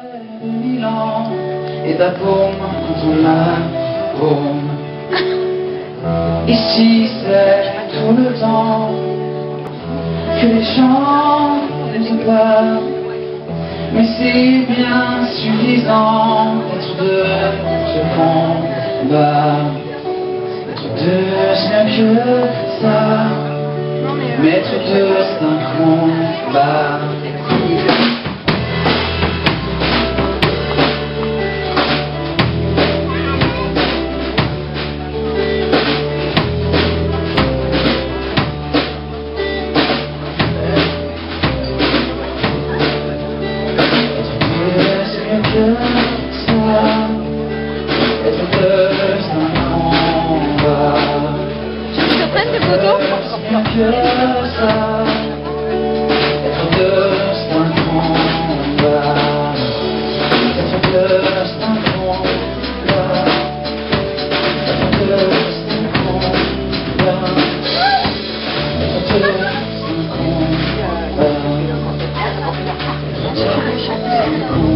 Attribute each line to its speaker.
Speaker 1: Milan et ta paume contre ma paume. Ici c'est tout le temps que les gens n'aiment pas, mais c'est bien suffisant d'être deux ce combat. Être deux c'est mieux que ça, mais être deux c'est un combat.
Speaker 2: Tu veux que je te prenne des photos?
Speaker 1: Être